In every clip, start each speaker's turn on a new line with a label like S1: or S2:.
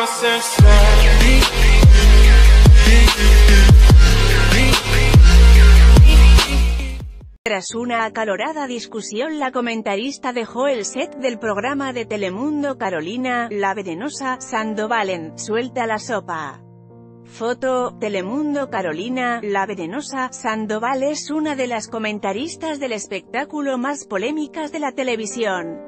S1: Tras una acalorada discusión, la comentarista dejó el set del programa de Telemundo. Carolina, la venenosa Sandoval en Suelta la sopa. Foto, Telemundo. Carolina, la venenosa Sandoval es una de las comentaristas del espectáculo más polémicas de la televisión.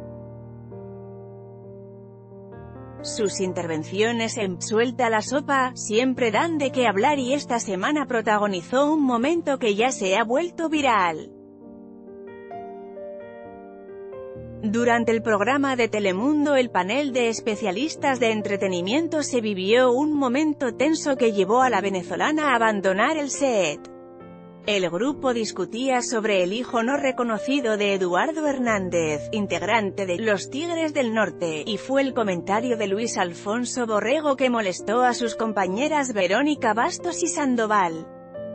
S1: Sus intervenciones en Suelta la sopa siempre dan de qué hablar y esta semana protagonizó un momento que ya se ha vuelto viral. Durante el programa de Telemundo El Panel de Especialistas de Entretenimiento se vivió un momento tenso que llevó a la venezolana a abandonar el set. El grupo discutía sobre el hijo no reconocido de Eduardo Hernández, integrante de Los Tigres del Norte, y fue el comentario de Luis Alfonso Borrego que molestó a sus compañeras Verónica Bastos y Sandoval.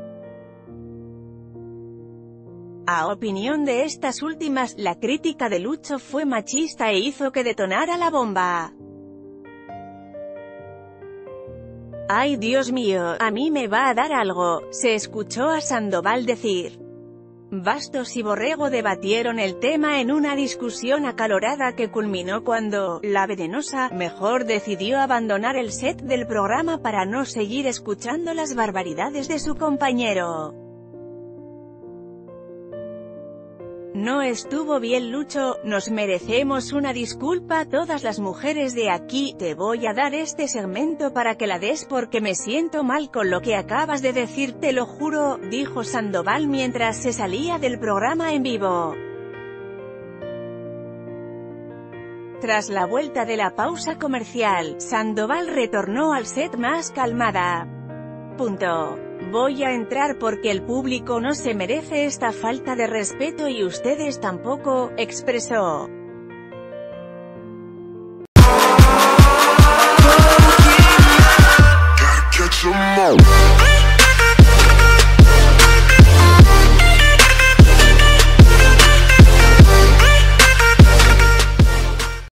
S1: A opinión de estas últimas, la crítica de Lucho fue machista e hizo que detonara la bomba. «Ay, Dios mío, a mí me va a dar algo», se escuchó a Sandoval decir. Bastos y Borrego debatieron el tema en una discusión acalorada que culminó cuando la venenosa mejor decidió abandonar el set del programa para no seguir escuchando las barbaridades de su compañero. «No estuvo bien, Lucho, nos merecemos una disculpa todas las mujeres de aquí, te voy a dar este segmento para que la des porque me siento mal con lo que acabas de decir, te lo juro», dijo Sandoval mientras se salía del programa en vivo. Tras la vuelta de la pausa comercial, Sandoval retornó al set más calmada. «Voy a entrar porque el público no se merece esta falta de respeto y ustedes tampoco», expresó.